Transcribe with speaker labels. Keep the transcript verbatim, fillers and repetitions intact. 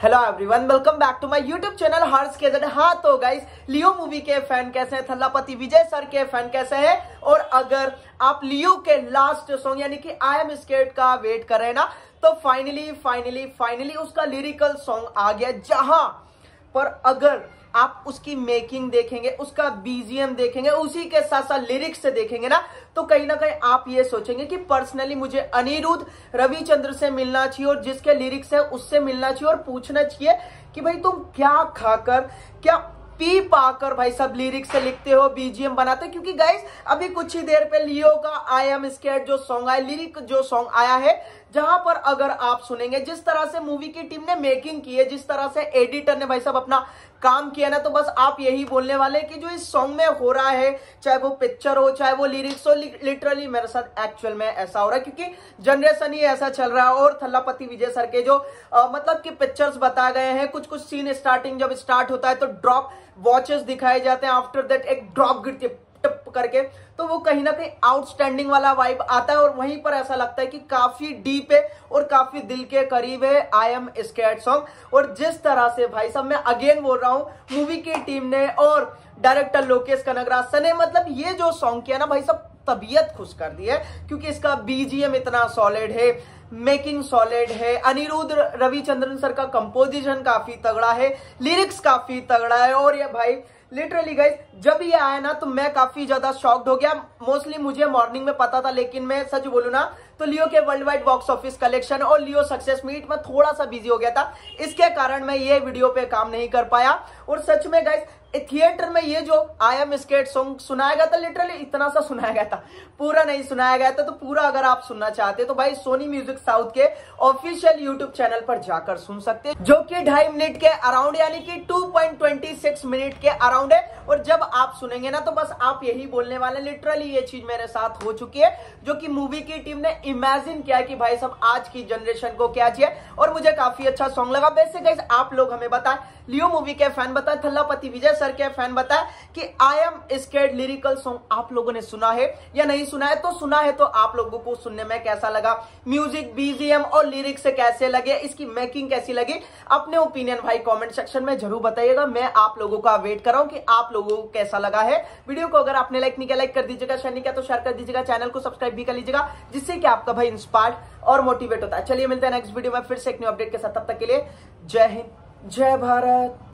Speaker 1: Hello everyone, welcome back to my YouTube channel Harsh K Z. हाँ तो guys, Leo movie के fan कैसे हैं, थल्लापति विजय सर के फैन कैसे हैं, और अगर आप लियो के लास्ट सॉन्ग यानी कि आई एम स्केर्ड का वेट कर रहे हैं ना, तो फाइनली फाइनली फाइनली उसका लिरिकल सॉन्ग आ गया। जहां पर अगर आप उसकी मेकिंग देखेंगे, उसका बीजीएम देखेंगे, उसी के साथ साथ लिरिक्स से देखेंगे ना, तो कहीं ना कहीं आप ये सोचेंगे कि पर्सनली मुझे अनिरुद्ध रविचंद्र से मिलना चाहिए और जिसके लिरिक्स है उससे मिलना चाहिए और पूछना चाहिए कि भाई तुम क्या खाकर, क्या पी पाकर भाई सब लिरिक्स से लिखते हो, बीजीएम बनाते हो। क्योंकि गाइस अभी कुछ ही देर पे लियो का आई एम स्केर्ड जो सॉन्ग आया, लिरिक जो सॉन्ग आया है, जहां पर अगर आप सुनेंगे जिस तरह से मूवी की टीम ने मेकिंग की है, जिस तरह से एडिटर ने भाई सब अपना काम किया ना, तो बस आप यही बोलने वाले कि जो इस सॉन्ग में हो रहा है, चाहे वो पिक्चर हो चाहे वो लिरिक्स हो, लिटरली मेरे साथ एक्चुअल में ऐसा हो रहा है। क्योंकि जनरेशन ही ऐसा चल रहा है। और थल्लापति विजय सर के जो आ, मतलब कि पिक्चर्स बताए गए हैं, कुछ कुछ सीन स्टार्टिंग जब स्टार्ट होता है तो ड्रॉप वॉचेस दिखाए जाते हैं, आफ्टर दैट एक ड्रॉप गिरती है टप करके, तो वो कहीं ना कहीं आउटस्टैंडिंग वाला वाइब आता है। और वहीं पर ऐसा लगता है कि काफी डीप है और काफी दिल के करीब है आई एम स्केर्ड सॉन्ग। और जिस तरह से भाई साहब, मैं अगेन बोल रहा हूं, मूवी की टीम ने और डायरेक्टर लोकेश कनगराज सर ने मतलब ये जो सॉन्ग किया ना भाई साहब, तबीयत खुश कर दी है। क्योंकि इसका बीजीएम इतना सॉलिड है, मेकिंग सॉलिड है, अनिरुद्ध रविचंद्रन सर का कंपोजिशन काफी तगड़ा है, लिरिक्स काफी तगड़ा है। और ये भाई लिटरली गाइस, जब ये आया ना तो मैं काफी ज्यादा शॉक्ड हो गया। मोस्टली मुझे मॉर्निंग में पता था, लेकिन मैं सच बोलूं ना तो लियो के world wide box office collection और लियो सक्सेस मीट में थोड़ा सा बिजी हो गया था, इसके कारण मैं ये वीडियो पे काम नहीं कर पाया। और सच में गाइस, थिएटर में ये जो आई एम स्केर्ड सॉन्ग सुनाया गया था, लिटरली इतना सा सुनाया गया था, पूरा नहीं सुनाया गया था। तो पूरा अगर आप सुनना चाहते तो भाई सोनी म्यूजिक साउथ के ऑफिशियल यूट्यूब चैनल पर जाकर सुन सकते हैं, जो कि ढाई मिनट के अराउंड यानी कि two point two six minute के अराउंड है। और जब आप सुनेंगे ना तो बस आप यही बोलने वाले, लिटरली ये चीज मेरे साथ हो चुकी है, जो कि मूवी की टीम ने इमेजिन किया कि भाई सब आज की जनरेशन को क्या चाहिए। और मुझे काफी अच्छा सॉन्ग लगा। वैसे गाइस आप लोग हमें बताएं, लियो मूवी के फैन बताएं, थल्लापति विजय सर के फैन बताएं कि I am scared lyrical song आप लोगों ने सुना है या नहीं सुना है। तो सुना है तो आप लोगों को सुनने में कैसा लगा, म्यूजिक, बीजीएम और लिरिक्स से कैसे लगे, इसकी मेकिंग कैसी लगी, अपने ओपिनियन भाई कमेंट सेक्शन में जरूर बताइएगा। मैं आप लोगों का वेट कर रहा हूं कि आप लोगों को कैसा लगा है वीडियो को। अगर आपने लाइक नहीं किया, लाइक कर दीजिएगा, शेयर नहीं किया तो शेयर कर दीजिएगा, चैनल को सब्सक्राइब भी कर लीजिएगा, जिससे कि आपका भाई इंस्पायर्ड और मोटिवेट होता है। चलिए मिलते हैं नेक्स्ट वीडियो में फिर से एक न्यू अपडेट के साथ। तब तक के लिए जय हिंद, जय भारत।